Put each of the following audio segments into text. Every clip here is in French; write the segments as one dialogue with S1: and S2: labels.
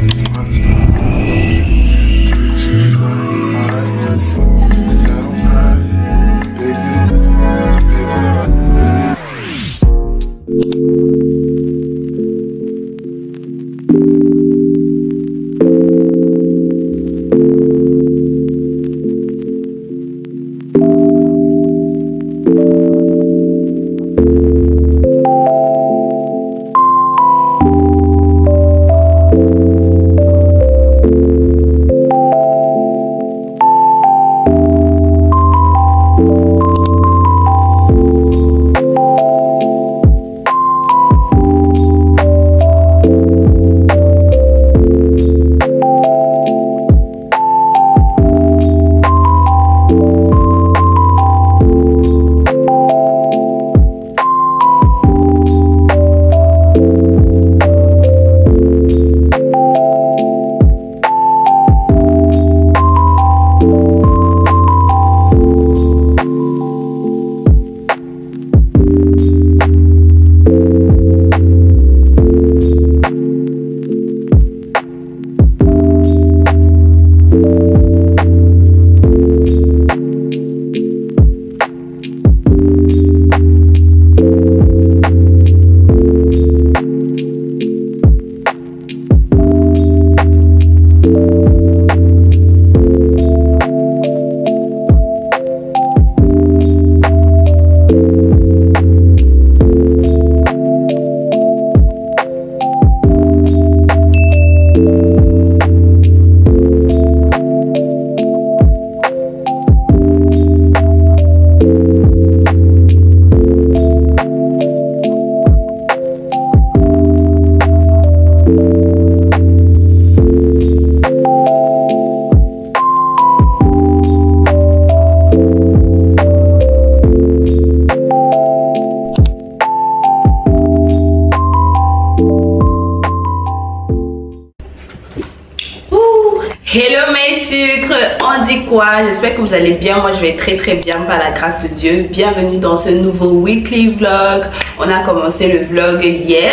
S1: Hello mes sucres, on dit quoi? J'espère que vous allez bien, moi je vais très bien par la grâce de Dieu. Bienvenue dans ce nouveau weekly vlog. On a commencé le vlog hier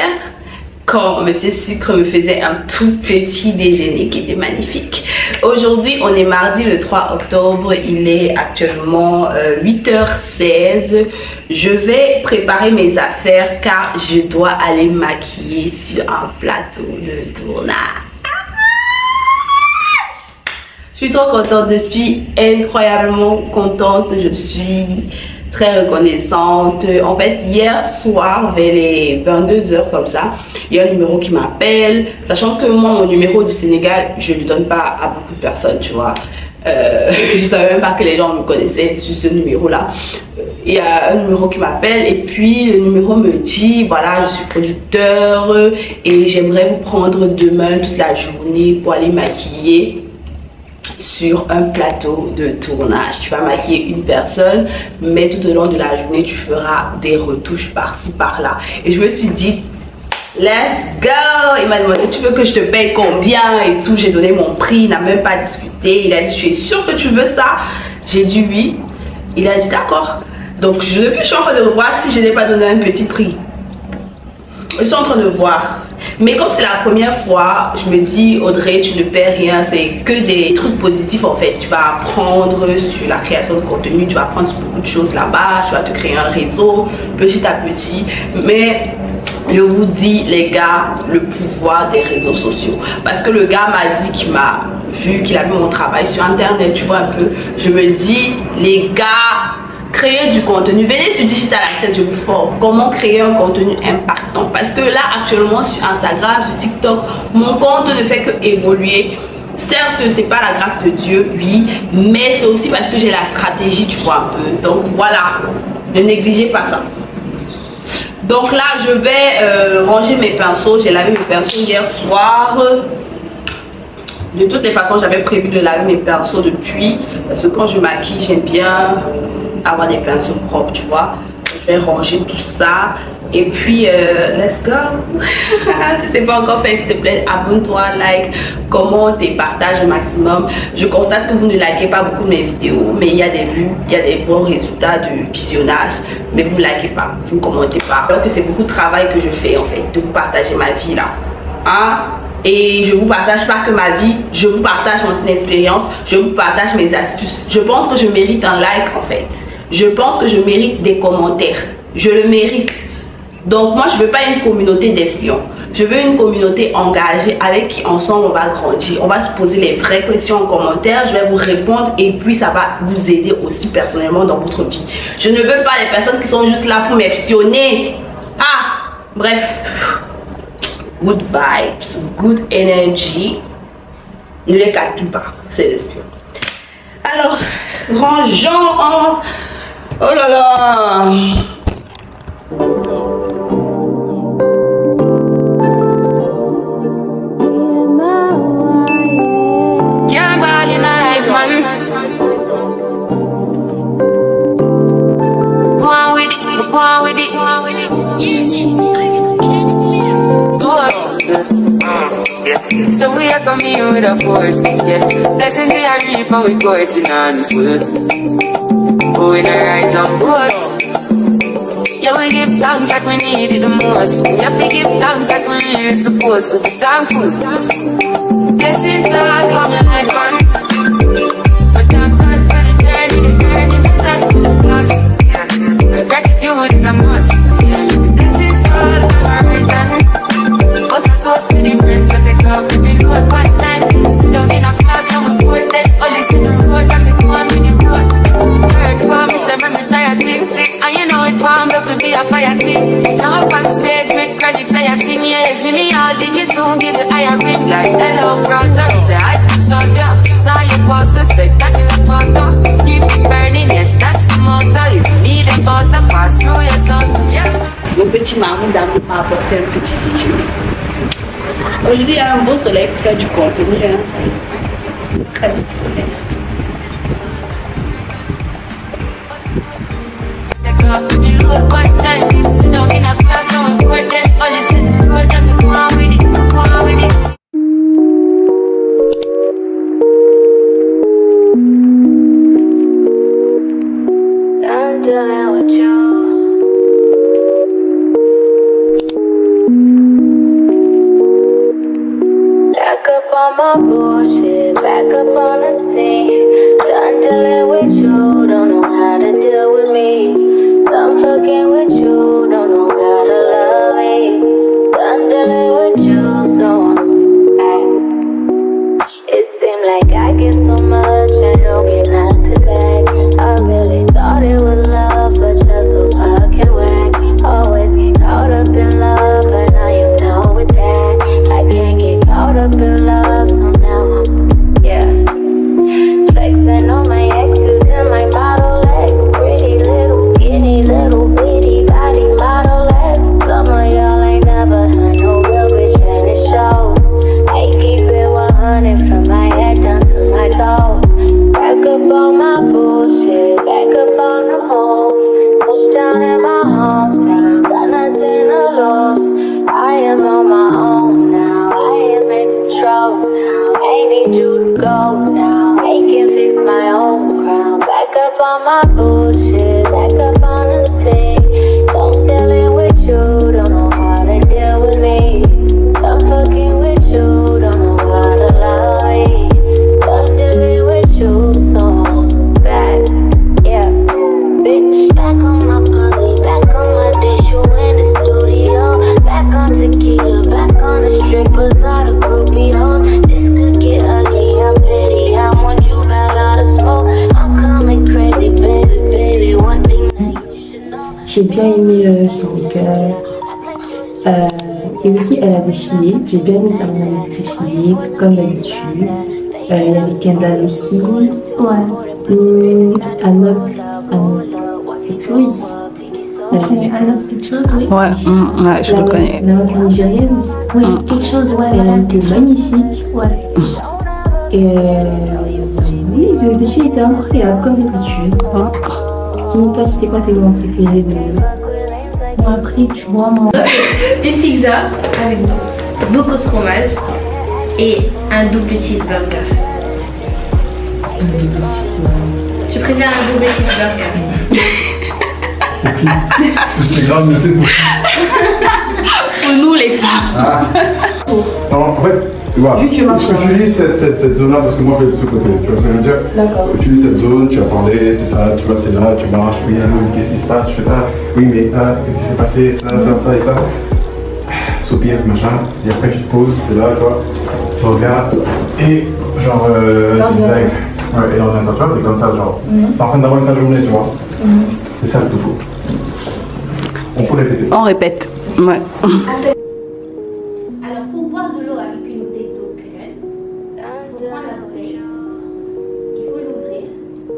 S1: quand Monsieur Sucre me faisait un tout petit déjeuner qui était magnifique. Aujourd'hui on est mardi le 3 octobre, il est actuellement 8h16. Je vais préparer mes affaires car je dois aller maquiller sur un plateau de tournage. Je suis trop contente, je suis incroyablement contente, je suis très reconnaissante. En fait, hier soir, vers les 22h comme ça, il y a un numéro qui m'appelle, sachant que moi, mon numéro du Sénégal, je ne le donne pas à beaucoup de personnes, tu vois. Je ne savais même pas que les gens me connaissaient sur ce numéro-là. Il y a un numéro qui m'appelle et puis le numéro me dit, voilà, je suis producteur et j'aimerais vous prendre demain toute la journée pour aller maquiller sur un plateau de tournage. Tu vas maquiller une personne, mais tout au long de la journée tu feras des retouches par-ci par-là. Et je me suis dit let's go. Il m'a demandé tu veux que je te paye combien et tout. J'ai donné mon prix, il n'a même pas discuté. Il a dit tu es sûr que tu veux ça? J'ai dit oui. Il a dit d'accord. Donc je suis en train de voir si je n'ai pas donné un petit prix. Je suis en train de voir. Mais comme c'est la première fois, je me dis Audrey, tu ne perds rien, c'est que des trucs positifs en fait. Tu vas apprendre sur la création de contenu, tu vas apprendre sur beaucoup de choses là-bas, tu vas te créer un réseau petit à petit. Mais je vous dis les gars, le pouvoir des réseaux sociaux. Parce que le gars m'a dit qu'il m'a vu, qu'il a vu mon travail sur internet, tu vois un peu. Je me dis les gars, créer du contenu, venez sur Digital Access, je vous forme comment créer un contenu impactant, parce que là actuellement sur Instagram, sur TikTok, mon compte ne fait que évoluer. Certes c'est pas la grâce de Dieu, oui, mais c'est aussi parce que j'ai la stratégie, tu vois un peu. Donc voilà, ne négligez pas ça. Donc là je vais ranger mes pinceaux. J'ai lavé mes pinceaux hier soir. De toutes les façons j'avais prévu de laver mes pinceaux depuis, parce que quand je maquille j'aime bien avoir des pinceaux propres, tu vois. Je vais ranger tout ça et puis let's go. Si c'est pas encore fait, s'il te plaît, abonne-toi, like, commente et partage au maximum. Je constate que vous ne likez pas beaucoup mes vidéos, mais il y a des vues, il y a des bons résultats de visionnage, mais vous ne likez pas, vous ne commentez pas. Alors que c'est beaucoup de travail que je fais en fait, de vous partager ma vie là, hein? Et je vous partage pas que ma vie, je vous partage mon expérience, je vous partage mes astuces. Je pense que je mérite un like en fait. Je pense que je mérite des commentaires. Je le mérite. Donc moi je veux pas une communauté d'espions. Je veux une communauté engagée avec qui ensemble on va grandir. On va se poser les vraies questions en commentaire. Je vais vous répondre et puis ça va vous aider aussi personnellement dans votre vie. Je ne veux pas les personnes qui sont juste là pour m'espionner. Ah, bref. Good vibes, good energy. Ne les calcule pas, c'est espions. Alors, rangeons. Oh là là.
S2: So we are coming here with a force, yeah. Blessing the reap and we coursing on full. Oh, we not rise and boast. Yeah, we give thanks that we need it the most. We have to give thanks that we really supposed to be thankful. Blessings all from the life man. But thank God for the journey that's good plus. Yeah, gratitude is a must. Yeah, blessings all from our right hand. What's a toast to the friends that they love to be Lord. One time, sit down in a class and we put that all this in the road and we go on with the road. Heard for me, say me tired thing. And you know it's warm up to be a fire thing. Jump on stage, make credit say I sing, yeah. Jimmy, I'll dig it soon, give the higher ring like hello, brother. Say I shut down, saw you post the spectacular photo. Keep it burning, yes, that's the motto. If you need a butter, pass through your son, yeah.
S1: Mon petit mari d'amour m'a apporté un petit déjeuner. Aujourd'hui, il y a un beau soleil pour faire du contenu. Hein. Très beau soleil.
S3: On my bullshit, back up on the scene. Done dealing with you, don't know how to deal with me. Done fucking with you, don't know how to love me. Done dealing with you, so it seemed like I get so much and don't get nothing back. I really thought it was love, but you're so fucking whack. Always get caught up in love, but now you're done with that. I can't get caught up in love.
S4: J'ai bien aimé son cœur. Et aussi, elle a défilé. J'ai bien aimé sa manière de défiler, comme d'habitude. Il y avait Kendall aussi. Ouais. Anok quelque chose.
S5: Anok quelque chose, oui.
S6: Ouais, je le connais.
S4: La nigérienne.
S5: Oui, quelque chose, ouais.
S4: Elle a été magnifique.
S5: Ouais.
S4: Et oui, le défi était incroyable, comme d'habitude. Dis-moi, c'était quoi tes moments préférés de...
S5: Bon, après, tu vois, moi... Une pizza avec beaucoup de fromage et un double cheeseburger.
S4: Un double cheeseburger.
S5: Tu préfères un double cheeseburger?
S7: C'est grave, mais c'est pour...
S1: pour nous les femmes.
S7: Ah. Non, en fait, tu vois,
S4: Juste tu marches.
S7: utilise cette zone-là parce que moi je vais de ce côté. Tu vois ce que je veux dire?
S4: D'accord.
S7: Utilise cette zone, tu vas parler, t'es ça, tu vois, t'es là, tu marches. Oui, allô, qu'est-ce qui se passe? Je fais pas. Oui, mais qu'est-ce qui s'est passé? Ça et ça. Soupir, machin. Et après, tu te poses, t'es là, tu vois. Tu regardes. Et genre. Ouais, et l'ordinateur, tu vois, t'es comme ça, genre. T'es en train d'avoir une sale journée, tu vois. C'est ça le tout faux. On faut répéter.
S1: On répète. Ouais.
S5: Alors, pour boire de l'eau avec une bouteille d'eau claire, il faut prendre la bouteille, il faut l'ouvrir.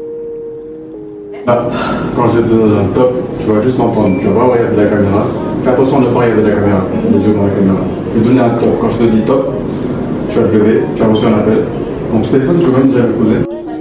S7: Là, quand je te donne un top, tu vas juste entendre, tu vas pas regarder la caméra. Fais attention de ne pas regarder la caméra, les yeux dans la caméra. Je vais donner un top. Quand je te dis top, tu vas te lever, tu as reçu un appel. Dans ton téléphone, tu vas même déjà le poser.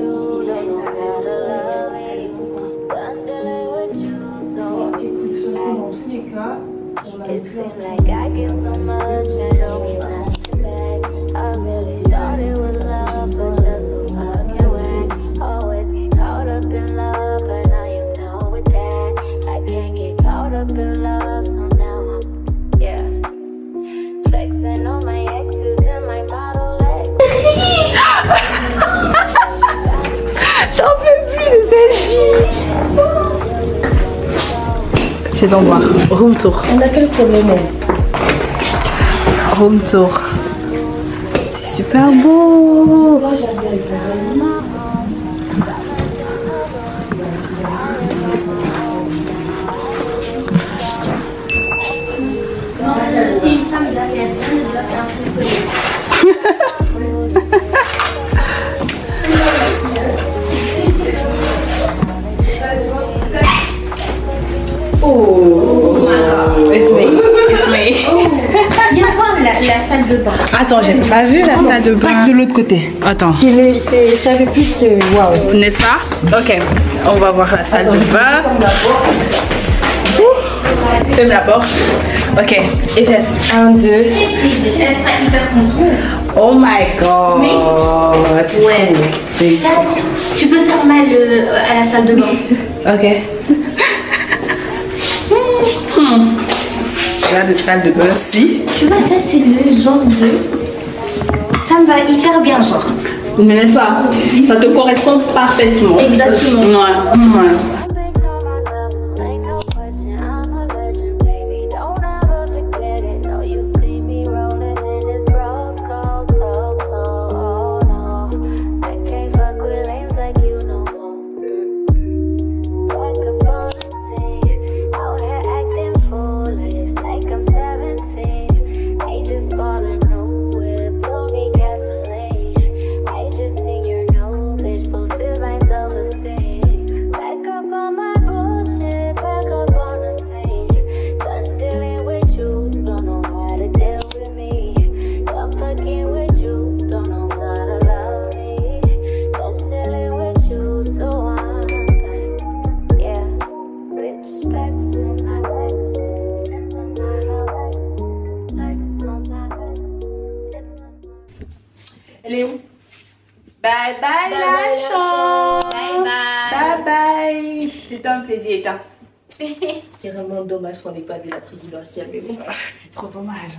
S4: Dans tous les cas, on a pu
S3: Like I give so much, I know we nothing back. I really thought it was love, but just so fucking whack. Always get caught up in love, but now you know with that. I can't get caught up in love, so now I'm, yeah. Flexing on my exes and my model legs.
S1: J'en peux plus de cette fille. Faisons voir. Room tour.
S4: On a quel problème?
S1: Room tour. C'est super beau.
S5: T'es une femme d'affaires, jamais de faire un peu
S1: Oh, it's me. It's me.
S5: Viens voir la salle de bain.
S1: Attends, j'ai pas vu la salle de bain.
S4: Passe de l'autre côté.
S1: Attends.
S4: Ça fait plus waouh.
S1: N'est-ce pas? Ok. On va voir la salle de bain. Ferme la porte. Ok. Et fais 1, 2.
S5: Elle sera hyper contente.
S1: Oh my god.
S5: Ouais. Fais attention, tu peux faire mal à la salle de bain.
S1: Ok. Regarde la salle de bain aussi.
S5: Tu vois, ça c'est le genre de... Ça me va hyper bien, genre.
S1: Mais n'est-ce pas? Ça te correspond parfaitement.
S5: Exactement.
S1: Ouais.
S3: Bitch on my level, ain't no question, I'm a legend, baby. Don't ever forget it. No, you see me rolling in this rose gold, so cold. Oh no, I can't fuck with lanes like you no more. Back up on the scene, out here acting foolish, like I'm 17. I just bought a new whip, blow me gasoline. I just seen your new bitch, boosted my self-esteem. Back up on my bullshit, back up on the scene. Done dealing with you, don't know how to deal with me. Done fucking with you, don't know how to love me. Done dealing with you, so I'm like, yeah. Bitch, flex on my legs, and my model legs. Flex on my legs, and my model.
S1: Elle est où? Bye bye la chambre.
S5: Bye bye.
S1: Bye bye. C'était un plaisir, éteint.
S4: C'est vraiment dommage qu'on n'ait pas vu la présidentielle, mais bon.
S1: C'est trop dommage.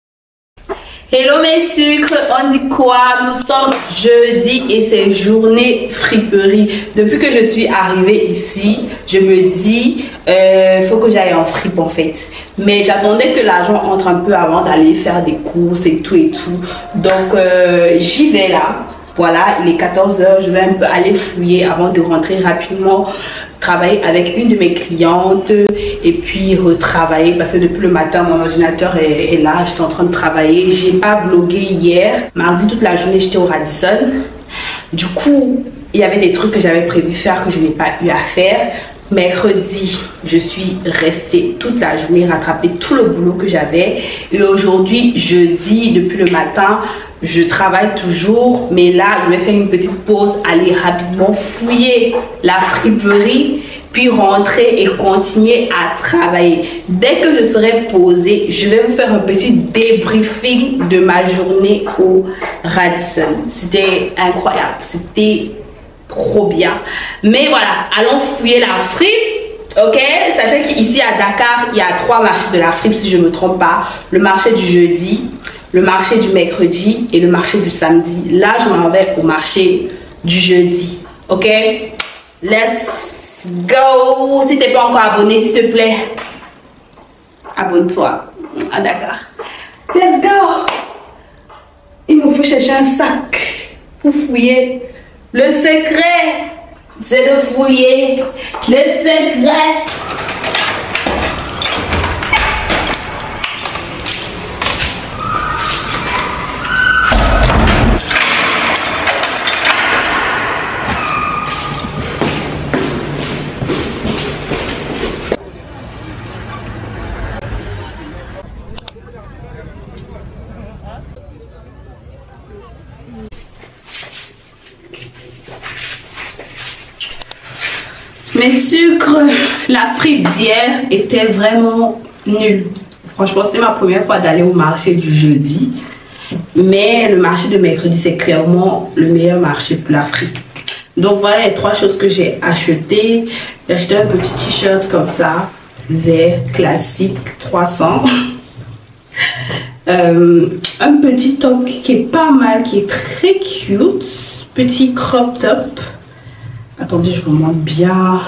S1: Hello mes sucres, on dit quoi? Nous sommes jeudi et c'est journée friperie. Depuis que je suis arrivée ici, je me dis faut que j'aille en fripe en fait. Mais j'attendais que l'argent entre un peu avant d'aller faire des courses et tout. Donc j'y vais là. Voilà, il est 14 h, je vais un peu aller fouiller avant de rentrer rapidement, travailler avec une de mes clientes et puis retravailler parce que depuis le matin, mon ordinateur est là, j'étais en train de travailler. J'ai pas vlogué hier, mardi toute la journée j'étais au Radisson. Du coup, il y avait des trucs que j'avais prévu faire que je n'ai pas eu à faire. Mercredi, je suis restée toute la journée, rattraper tout le boulot que j'avais. Et aujourd'hui, jeudi, depuis le matin, je travaille toujours. Mais là, je vais faire une petite pause, aller rapidement fouiller la friperie, puis rentrer et continuer à travailler. Dès que je serai posée, je vais vous faire un petit débriefing de ma journée au Radisson. C'était incroyable, c'était trop bien. Mais voilà, allons fouiller la fripe Ok, sachez qu'ici à Dakar, il y a 3 marchés de la fripe si je ne me trompe pas. Le marché du jeudi, le marché du mercredi et le marché du samedi. Là, je m'en vais au marché du jeudi. Ok, let's go. Si tu n'es pas encore abonné, s'il te plaît, abonne-toi à Dakar. Let's go. Il me faut chercher un sac pour fouiller. Le secret, c'est de fouiller. Le secret. Mes sucres, la fripe d'hier était vraiment nulle. Franchement, c'était ma première fois d'aller au marché du jeudi. Mais le marché de mercredi, c'est clairement le meilleur marché pour la fripe. Donc voilà les 3 choses que j'ai achetées. J'ai acheté un petit t-shirt comme ça, vert, classique, 300. Un petit top qui est pas mal, qui est très cute. Petit crop top. Attendez, je vous montre bien.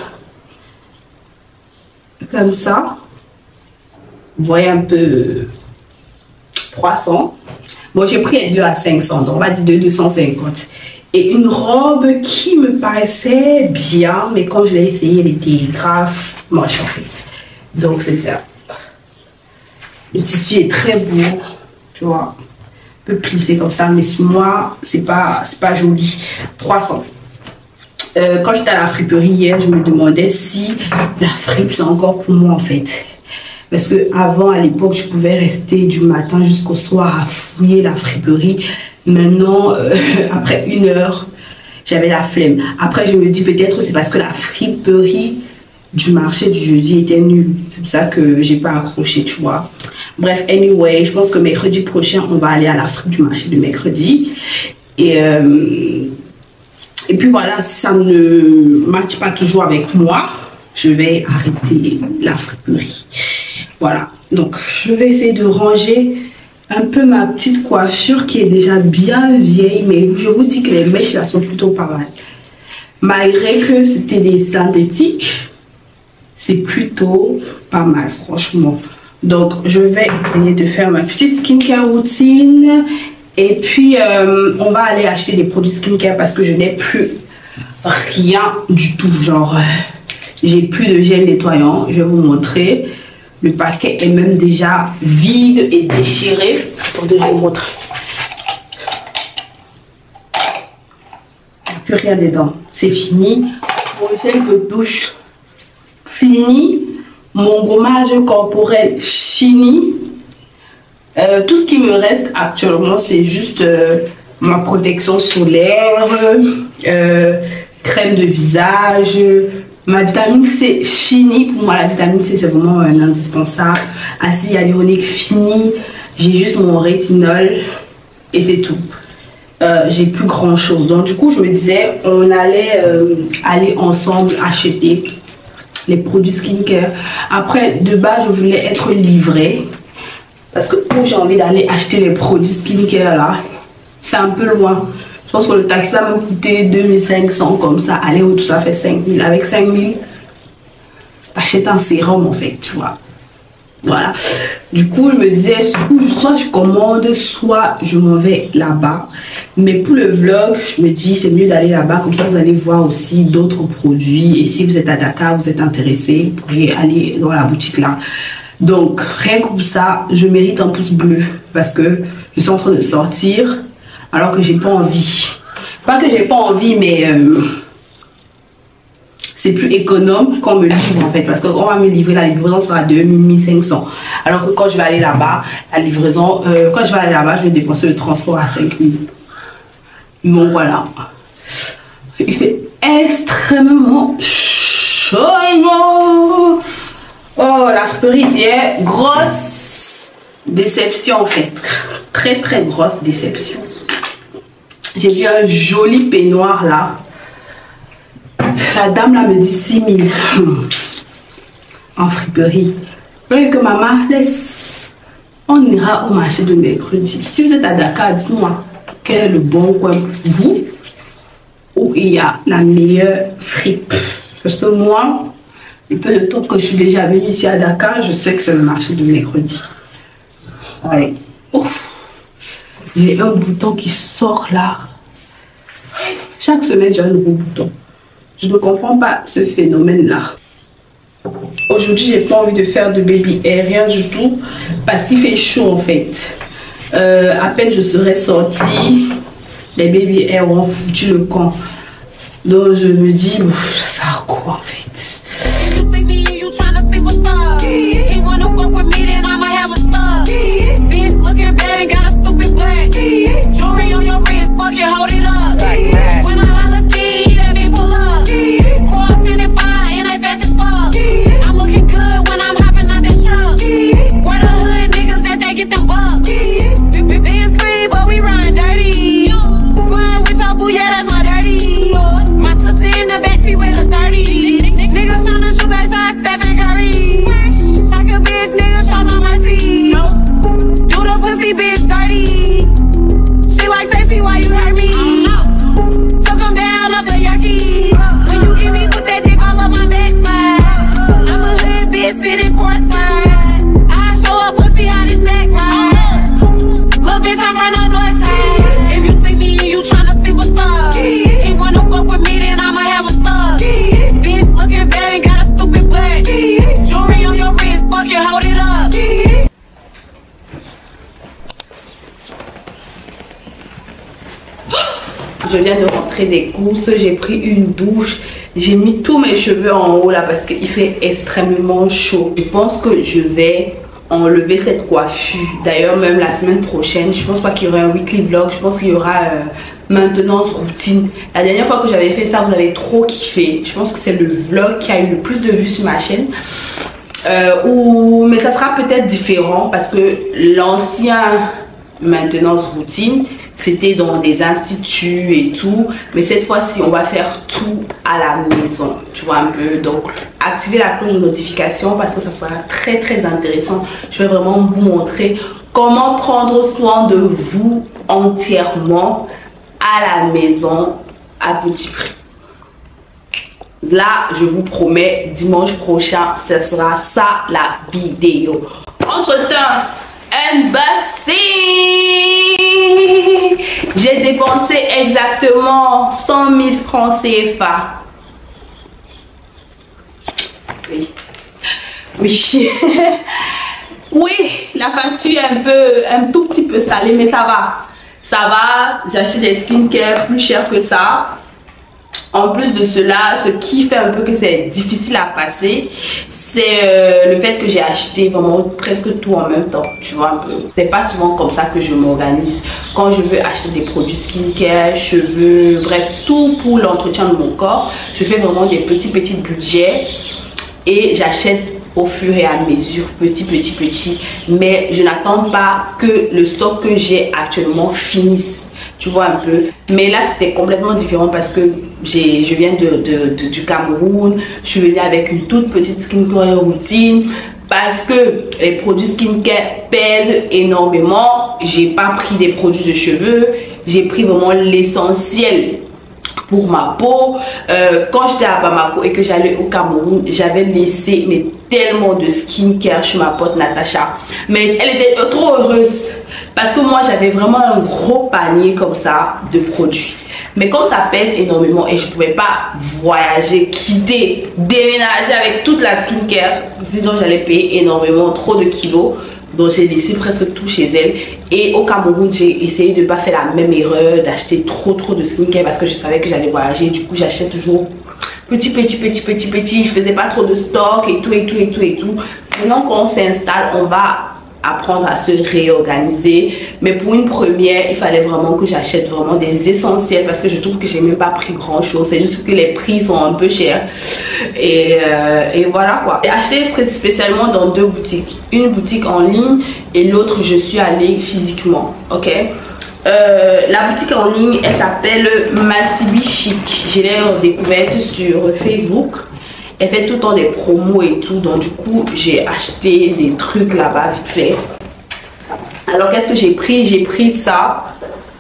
S1: Comme ça. Vous voyez un peu 300. Bon, j'ai pris les deux à 500. Donc, on va dire 250. Et une robe qui me paraissait bien. Mais quand je l'ai essayé, elle était grave moche en fait. Donc, c'est ça. Le tissu est très beau. Tu vois. Un peu plissé comme ça. Mais sur moi, c'est pas joli. 300. Quand j'étais à la friperie hier, je me demandais si la fripe c'est encore pour moi en fait. Parce que avant, à l'époque, je pouvais rester du matin jusqu'au soir à fouiller la friperie. Maintenant, après 1 heure, j'avais la flemme. Après, je me dis peut-être c'est parce que la friperie du marché du jeudi était nulle. C'est pour ça que j'ai pas accroché, tu vois. Bref, anyway, je pense que mercredi prochain, on va aller à la fripe du marché de mercredi. Et puis voilà, si ça ne matche pas toujours avec moi, je vais arrêter la friperie. Voilà, donc je vais essayer de ranger un peu ma petite coiffure qui est déjà bien vieille. Mais je vous dis que les mèches là sont plutôt pas mal. Malgré que c'était des synthétiques, c'est plutôt pas mal franchement. Donc je vais essayer de faire ma petite skincare routine. Et puis, on va aller acheter des produits skincare parce que je n'ai plus rien du tout. Genre, j'ai plus de gel nettoyant. Je vais vous montrer. Le paquet est même déjà vide et déchiré. Attendez, je vous montre. Il n'y a plus rien dedans. C'est fini. Mon gel de douche, fini. Mon gommage corporel, fini. Tout ce qui me reste actuellement, c'est juste ma protection solaire, crème de visage, ma vitamine C fini. Pour moi, la vitamine C, c'est vraiment un indispensable. Acide hyaluronique fini. J'ai juste mon rétinol et c'est tout. J'ai plus grand chose. Donc, du coup, je me disais, on allait aller ensemble acheter les produits skincare. Après, de base, je voulais être livrée. Parce que où j'ai envie d'aller acheter les produits skincare là, c'est un peu loin. Je pense que le taxi là m'a coûté 2500 comme ça. Aller où tout ça fait 5000. Avec 5000, j'achète un sérum en fait, tu vois. Voilà. Du coup, je me disais, soit je commande, soit je m'en vais là-bas. Mais pour le vlog, je me dis, c'est mieux d'aller là-bas. Comme ça, vous allez voir aussi d'autres produits. Et si vous êtes à Dakar, vous êtes intéressé, vous pourrez aller dans la boutique là. Donc, rien que pour ça, je mérite un pouce bleu parce que je suis en train de sortir alors que j'ai pas envie. Pas que j'ai pas envie, mais c'est plus économe qu'on me livre en fait. Parce qu'on va me livrer, la livraison sera de 1500. Alors que quand je vais aller là-bas, la livraison, quand je vais aller là-bas, je vais dépenser le transport à 5000. Bon, voilà. Il fait extrêmement chaud. Oh, la friperie d'hier, grosse déception en fait. Très très grosse déception. J'ai vu un joli peignoir là. La dame là me dit 6000. en friperie. Donc que maman, laisse, on ira au marché de mercredi. Si vous êtes à Dakar, dites-moi quel est le bon coin pour vous, où il y a la meilleure fripe. Parce que moi, le peu de temps que je suis déjà venue ici à Dakar, je sais que c'est le marché de mercredi. Ouais. J'ai un bouton qui sort là. Chaque semaine, j'ai un nouveau bouton. Je ne comprends pas ce phénomène-là. Aujourd'hui, j'ai pas envie de faire de baby hair, rien du tout, parce qu'il fait chaud en fait. À peine je serai sortie, les baby hair ont foutu le camp. Donc je me dis, ça sert à quoi en fait? Je viens de rentrer des courses, j'ai pris une douche, j'ai mis tous mes cheveux en haut là parce qu'il fait extrêmement chaud. Je pense que je vais enlever cette coiffure. D'ailleurs, même la semaine prochaine, je pense pas qu'il y aura un weekly vlog, je pense qu'il y aura maintenance routine. La dernière fois que j'avais fait ça, vous avez trop kiffé. Je pense que c'est le vlog qui a eu le plus de vues sur ma chaîne. Mais ça sera peut-être différent parce que l'ancien maintenance routine, c'était dans des instituts et tout, mais cette fois-ci on va faire tout à la maison, tu vois un peu. Donc activez la cloche de notification parce que ça sera très très intéressant. Je vais vraiment vous montrer comment prendre soin de vous entièrement à la maison à petit prix. Là je vous promets, dimanche prochain ce sera ça la vidéo. Entre temps, unboxing. J'ai dépensé exactement 100 000 francs CFA. Oui. Oui. Oui, la facture est un tout petit peu salée, mais ça va. Ça va, j'achète des skincare plus cher que ça. En plus de cela, ce qui fait un peu que c'est difficile à passer, c'est le fait que j'ai acheté vraiment presque tout en même temps, tu vois un peu. C'est pas souvent comme ça que je m'organise. Quand je veux acheter des produits skincare, cheveux, bref, tout pour l'entretien de mon corps, je fais vraiment des petits budgets et j'achète au fur et à mesure, petit. Mais je n'attends pas que le stock que j'ai actuellement finisse. Tu vois un peu, mais là c'était complètement différent parce que je viens du Cameroun. Je suis venue avec une toute petite skincare routine parce que les produits skincare pèsent énormément. J'ai pas pris des produits de cheveux, j'ai pris vraiment l'essentiel pour ma peau. Quand j'étais à Bamako et que j'allais au Cameroun, j'avais laissé mais tellement de skincare chez ma pote Natacha, mais elle était trop heureuse. Parce que moi j'avais vraiment un gros panier comme ça de produits. Mais comme ça pèse énormément et je ne pouvais pas voyager, quitter, déménager avec toute la skincare, sinon j'allais payer énormément, trop de kilos. Donc j'ai laissé presque tout chez elle. Et au Cameroun, j'ai essayé de ne pas faire la même erreur, d'acheter trop de skincare parce que je savais que j'allais voyager. Du coup j'achète toujours petit. Je faisais pas trop de stock et tout. Maintenant qu'on s'installe, on va apprendre à se réorganiser, mais pour une première il fallait vraiment que j'achète vraiment des essentiels parce que je trouve que j'ai même pas pris grand chose, c'est juste que les prix sont un peu chers et voilà quoi. J'ai acheté spécialement dans deux boutiques, une boutique en ligne et l'autre je suis allée physiquement, ok. La boutique en ligne elle s'appelle Massibi Chic, je l'ai découverte sur Facebook Elle fait tout le temps des promos et tout. Donc du coup, j'ai acheté des trucs là-bas vite fait. Alors qu'est-ce que j'ai pris? J'ai pris ça.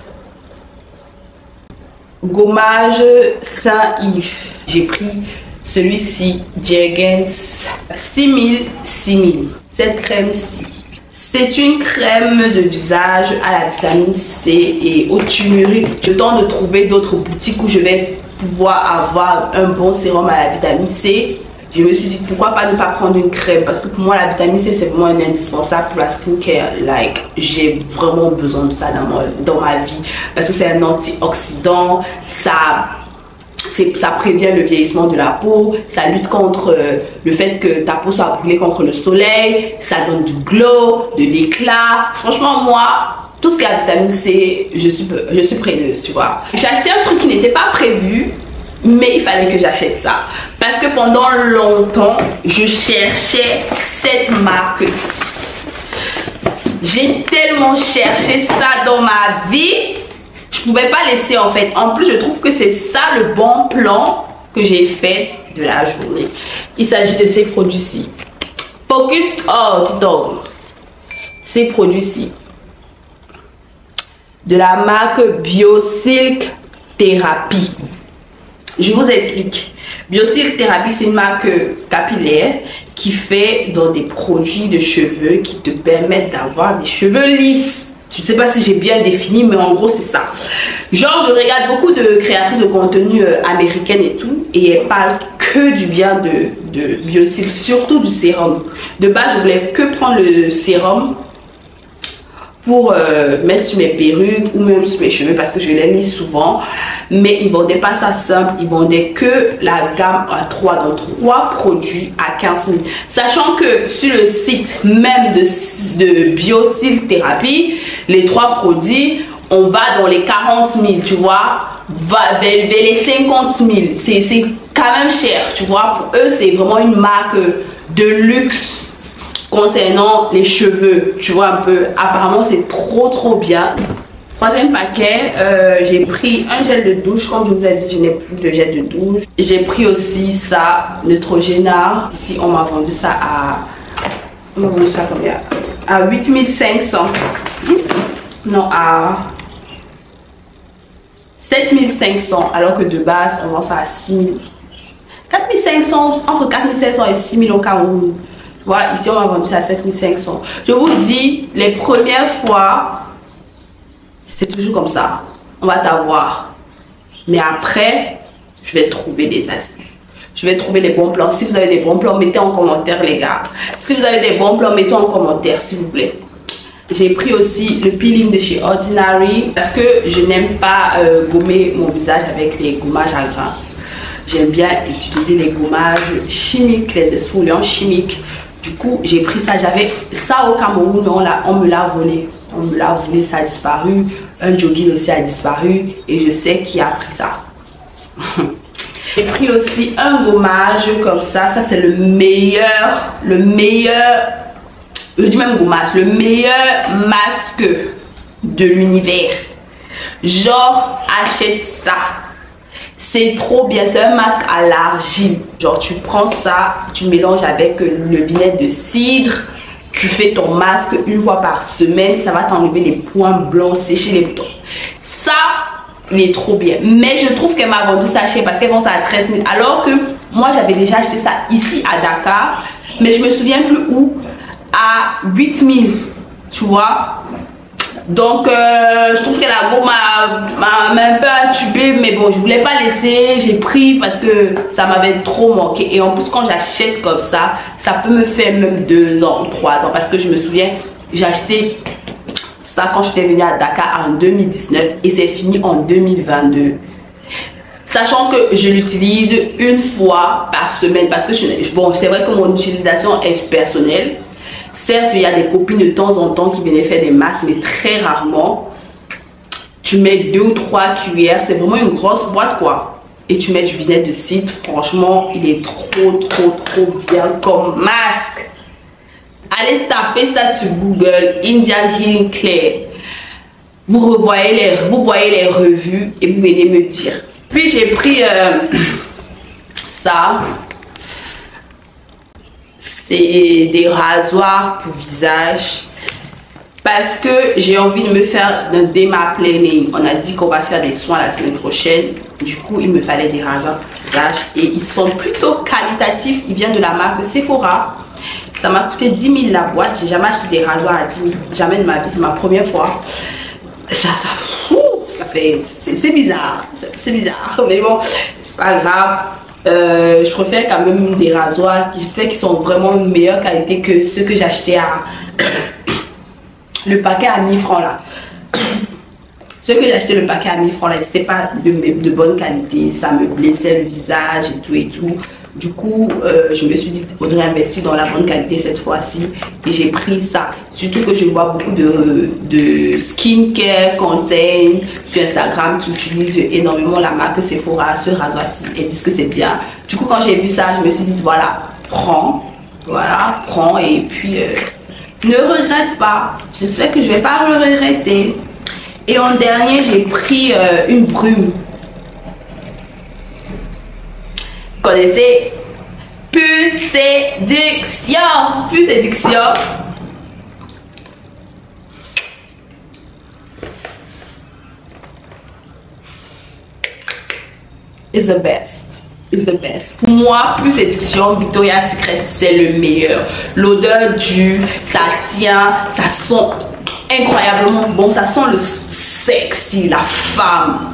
S1: Gommage Saint-Yves. J'ai pris celui-ci, Jergens 6000. Cette crème-ci. C'est une crème de visage à la vitamine C et au turmeric. Je tente de trouver d'autres boutiques où je vais pouvoir avoir un bon sérum à la vitamine C. Je me suis dit pourquoi pas ne pas prendre une crème, parce que pour moi la vitamine C c'est vraiment un indispensable pour la skincare. Like, j'ai vraiment besoin de ça dans ma vie, parce que c'est un antioxydant, ça prévient le vieillissement de la peau, ça lutte contre le fait que ta peau soit brûlée contre le soleil, ça donne du glow, de l'éclat. Franchement, moi, tout ce qui est la vitamine C, je suis preneuse, tu vois. J'ai acheté un truc qui n'était pas prévu, mais il fallait que j'achète ça. Parce que pendant longtemps, je cherchais cette marque-ci. J'ai tellement cherché ça dans ma vie. Je pouvais pas laisser en fait. En plus, je trouve que c'est ça le bon plan que j'ai fait de la journée. Il s'agit de ces produits-ci. Focus Outdoor. Ces produits-ci. De la marque BioSilk Therapy. Je vous explique. BioSilk Therapy, c'est une marque capillaire qui fait dans des produits de cheveux qui te permettent d'avoir des cheveux lisses. Je ne sais pas si j'ai bien défini, mais en gros c'est ça. Genre, je regarde beaucoup de créatrices de contenu américaines et tout, et elles parlent que du bien de BioSilk, surtout du sérum. De base, je voulais que prendre le sérum pour mettre sur mes perruques ou même sur mes cheveux parce que je les lisse souvent, mais ils vendaient pas ça simple, ils vendaient que la gamme à 3, donc 3 produits à 15 000, sachant que sur le site même de BioSilk Therapy, les 3 produits, on va dans les 40 000, tu vois, vers les 50 000, c'est quand même cher, tu vois. Pour eux c'est vraiment une marque de luxe concernant les cheveux, tu vois un peu. Apparemment c'est trop bien. Troisième paquet, j'ai pris un gel de douche. Comme je vous ai dit, je n'ai plus de gel de douche. J'ai pris aussi ça, Neutrogena. Ici on m'a vendu ça à, on m'a vendu ça combien? À 8500. Non, à 7500, alors que de base on vend ça à 6000. 4500, entre 4500 et 6000 au Cameroun. Voilà, ici on va vendre ça à 7500. Je vous dis, les premières fois, c'est toujours comme ça. On va t'avoir. Mais après, je vais trouver des astuces. Je vais trouver les bons plans. Si vous avez des bons plans, mettez en commentaire les gars. Si vous avez des bons plans, mettez en commentaire s'il vous plaît. J'ai pris aussi le peeling de chez Ordinary parce que je n'aime pas gommer mon visage avec les gommages à grains. J'aime bien utiliser les gommages chimiques, les exfoliants chimiques. Du coup, j'ai pris ça. J'avais ça au Cameroun, on me l'a volé. On me l'a volé, ça a disparu. Un jogging aussi a disparu. Et je sais qui a pris ça. J'ai pris aussi un gommage comme ça. Ça, c'est le meilleur, je dis même gommage, le meilleur masque de l'univers. Genre, achète ça. C'est trop bien, c'est un masque à l'argile. Genre tu prends ça, tu mélanges avec le vinaigre de cidre, tu fais ton masque une fois par semaine, ça va t'enlever les points blancs, sécher les boutons. Ça, il est trop bien. Mais je trouve qu'elle m'a vendu ça cher parce qu'elle vend ça à 13 000. Alors que moi j'avais déjà acheté ça ici à Dakar, mais je me souviens plus où, à 8 000, tu vois. Donc je trouve que la gomme m'a un peu intubé, mais bon, je voulais pas laisser, j'ai pris parce que ça m'avait trop manqué. Et en plus quand j'achète comme ça peut me faire même 2 ans ou 3 ans, parce que je me souviens, j'ai acheté ça quand j'étais venue à Dakar en 2019 et c'est fini en 2022. Sachant que je l'utilise une fois par semaine parce que bon, c'est vrai que mon utilisation est personnelle. Certes, il y a des copines de temps en temps qui viennent faire des masques, mais très rarement. Tu mets 2 ou 3 cuillères, c'est vraiment une grosse boîte quoi. Et tu mets du vinaigre de cidre, franchement, il est trop bien comme masque. Allez taper ça sur Google, Indian Healing Clear. Vous voyez les revues et vous venez me dire. Puis j'ai pris ça. c'est des rasoirs pour visage. Parce que j'ai envie de me faire un démaplaning. On a dit qu'on va faire des soins la semaine prochaine. Du coup, il me fallait des rasoirs pour visage. Et ils sont plutôt qualitatifs. Ils viennent de la marque Sephora. Ça m'a coûté 10 000 la boîte. J'ai jamais acheté des rasoirs à 10 000. Jamais de ma vie. C'est ma première fois. Ça fait... C'est bizarre. C'est bizarre. Mais bon, c'est pas grave. Je préfère quand même des rasoirs qui j'espère qu'ils sont vraiment de meilleure qualité que ceux que j'ai achetés à... le paquet à 1000 francs là. Ceux que j'ai acheté le paquet à 1000 francs là, c'était pas de bonne qualité. Ça me blessait le visage et tout et tout. Du coup, je me suis dit qu'il faudrait investir dans la bonne qualité cette fois-ci. Et j'ai pris ça. Surtout que je vois beaucoup de skincare content sur Instagram qui utilisent énormément la marque Sephora, ce rasoir-ci. Et disent que c'est bien. Du coup, quand j'ai vu ça, je me suis dit, voilà, prends. Voilà, prends. Et puis, ne regrette pas. J'espère que je vais pas le regretter. Et en dernier, j'ai pris une brume. Vous connaissez? Pulse Séduction. Pulse Séduction. It's the best. It's the best. Pour moi, Pulse Séduction, Victoria's Secret, c'est le meilleur. L'odeur dure, ça tient, ça sent incroyablement bon. Ça sent le sexy, la femme.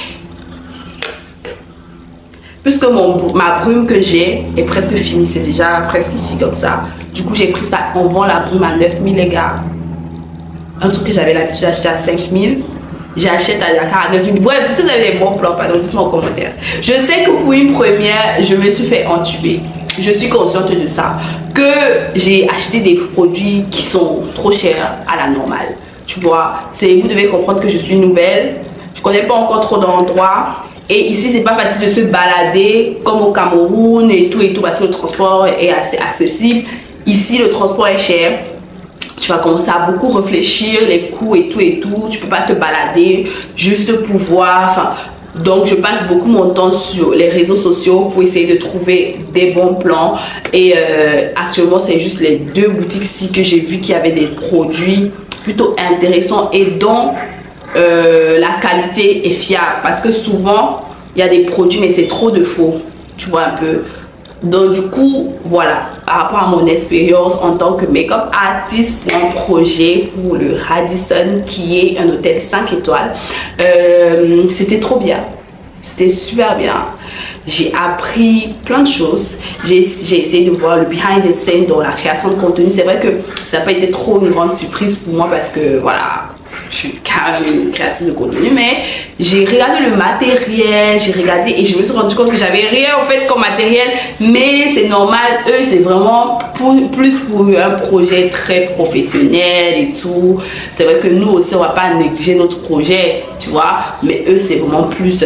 S1: Puisque ma brume que j'ai est presque finie, c'est déjà presque ici comme ça. Du coup, j'ai pris ça. On vend la brume à 9000 les gars. Un truc que j'avais l'habitude d'acheter à 5000. J'achète à Dakar à 9000. Bref, si vous avez des bons plans, pardon, dites-moi en commentaire. Je sais que pour une première, je me suis fait entuber. Je suis consciente de ça. Que j'ai acheté des produits qui sont trop chers à la normale. Tu vois, vous devez comprendre que je suis nouvelle. Je connais pas encore trop d'endroits. Et ici, c'est pas facile de se balader comme au Cameroun et tout parce que le transport est assez accessible. Ici, le transport est cher. Tu vas commencer à beaucoup réfléchir les coûts et tout. Tu peux pas te balader juste pour voir. Enfin, donc, je passe beaucoup mon temps sur les réseaux sociaux pour essayer de trouver des bons plans. Et actuellement, c'est juste les 2 boutiques-ci que j'ai vu qu'il y avait des produits plutôt intéressants et dont la qualité est fiable. Parce que souvent, il y a des produits, mais c'est trop de faux. Tu vois un peu. Donc du coup, voilà, par rapport à mon expérience en tant que make-up artiste pour un projet pour le Radisson, qui est un hôtel 5 étoiles, c'était trop bien. C'était super bien. J'ai appris plein de choses. J'ai essayé de voir le behind the scenes dans la création de contenu. C'est vrai que ça n'a pas été trop une grande surprise pour moi parce que voilà, je suis quand même une créatrice de contenu, mais j'ai regardé le matériel, j'ai regardé et je me suis rendu compte que j'avais rien en fait comme matériel, mais c'est normal, eux c'est vraiment plus pour un projet très professionnel et tout. C'est vrai que nous aussi on va pas négliger notre projet, tu vois, mais eux c'est vraiment plus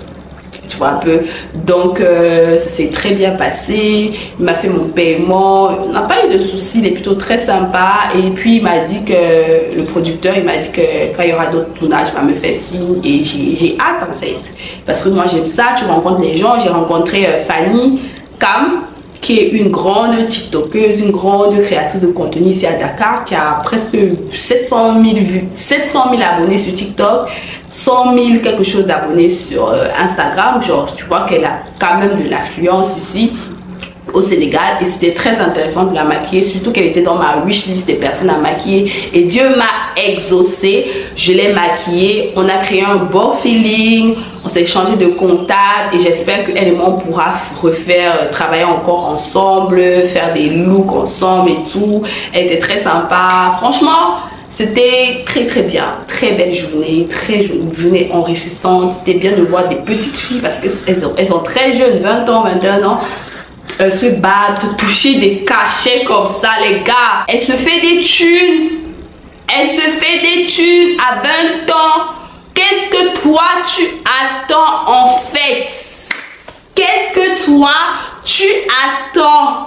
S1: tu vois un peu. Donc ça s'est très bien passé. Il m'a fait mon paiement, on n'a pas eu de soucis, il est plutôt très sympa. Et puis il m'a dit que le producteur, il m'a dit que quand il y aura d'autres tournages, il va me faire signe. Et j'ai hâte en fait, parce que moi j'aime ça, tu rencontres les gens. J'ai rencontré Fanny Cam, qui est une grande tiktokeuse, une grande créatrice de contenu ici à Dakar, qui a presque 700 000 vues, 700 000 abonnés sur TikTok, 100 000 quelque chose d'abonnés sur Instagram. Genre, tu vois qu'elle a quand même de l'affluence ici au Sénégal, et c'était très intéressant de la maquiller, surtout qu'elle était dans ma wishlist des personnes à maquiller, et Dieu m'a exaucé. Je l'ai maquillée, on a créé un bon feeling, on s'est changé de contact, et j'espère qu'elle et moi on pourra refaire, travailler encore ensemble, faire des looks ensemble et tout. Elle était très sympa, franchement c'était très très bien, très belle journée, une journée enrichissante. C'était bien de voir des petites filles parce qu'elles sont très jeunes, 20 ans, 21 ans, se battre, toucher des cachets comme ça les gars. Elle se fait des thunes, elle se fait des thunes à 20 ans. Qu'est-ce que toi tu attends en fait? Qu'est-ce que toi tu attends?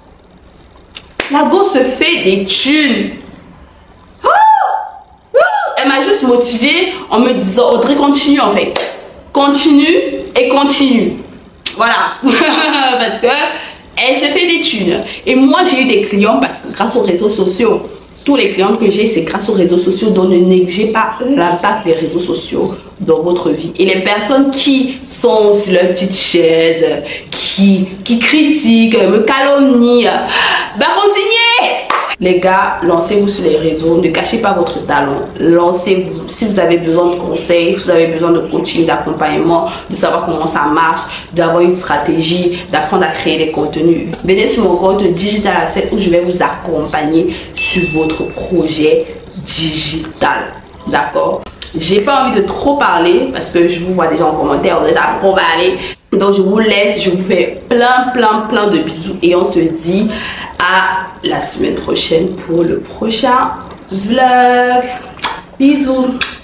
S1: La go se fait des thunes. Elle m'a juste motivée en me disant Audrey, continue en fait, continue et continue, voilà. Parce que elle se fait des thunes. Et moi, j'ai eu des clients parce que grâce aux réseaux sociaux, tous les clients que j'ai, c'est grâce aux réseaux sociaux. Donc, ne négligez pas l'impact des réseaux sociaux dans votre vie. Et les personnes qui sont sur leur petite chaise, qui critiquent, me calomnient, bah continuez! Les gars, lancez-vous sur les réseaux, ne cachez pas votre talent, lancez-vous. Si vous avez besoin de conseils, si vous avez besoin de coaching, d'accompagnement, de savoir comment ça marche, d'avoir une stratégie, d'apprendre à créer des contenus, venez sur mon compte Digital Asset où je vais vous accompagner sur votre projet digital. D'accord? J'ai pas envie de trop parler parce que je vous vois déjà en commentaire, on est là, on va aller. Donc je vous laisse, je vous fais plein de bisous et on se dit à la semaine prochaine pour le prochain vlog. Bisous.